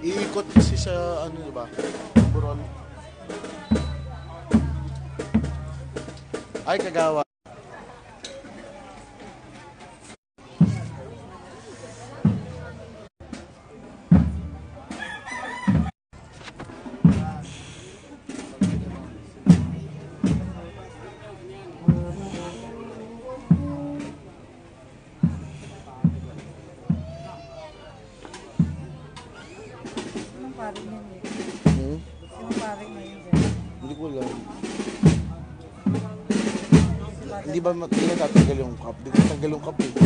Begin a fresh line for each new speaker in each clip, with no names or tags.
Iikot kasi sa ano, diba? Burol. Ay, Kagawa.
Anong paring yun eh?
Hmm?
Anong paring na yun dyan?
Hindi ko alam. Hindi ba tatanggal yung cup? Hindi ko tatanggal yung cup eh.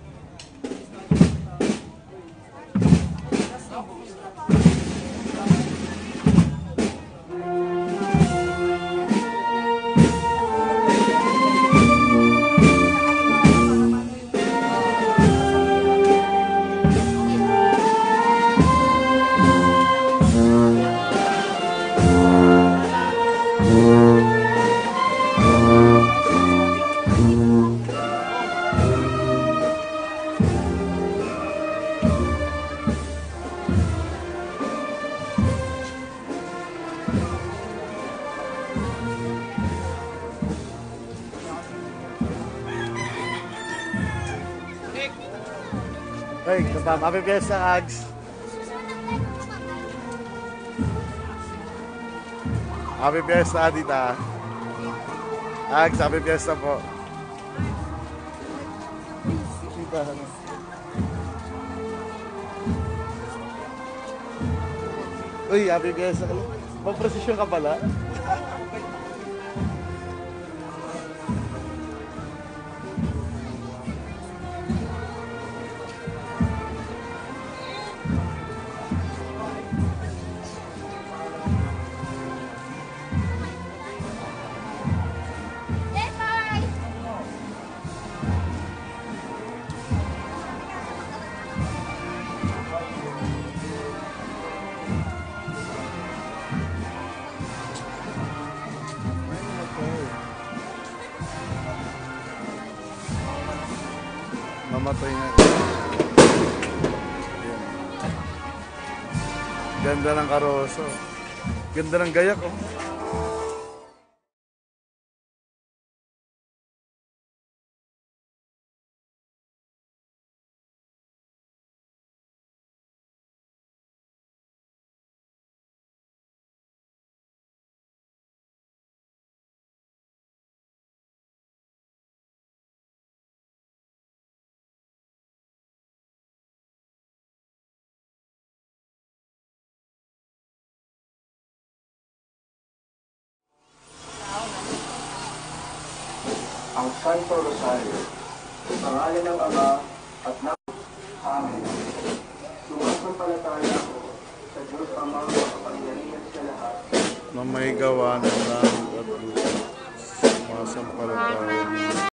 Hey, happy Fiesta, Ags. Happy Fiesta, Adita. Ags, happy Fiesta po. Uy, happy Fiesta ka lang. Mag-prosesyon ka pala. Mamatay nga. Ayan. Ganda ng karoso. Ganda ng gayak oh.
Ang Santo Rosario, sa pangalan ng Ama at ng Amen. Sumasampalataya ako sa Diyos Amang makapangyarihan sa lahat.
Na may gawa ng langit at lupa. Sumasampalataya.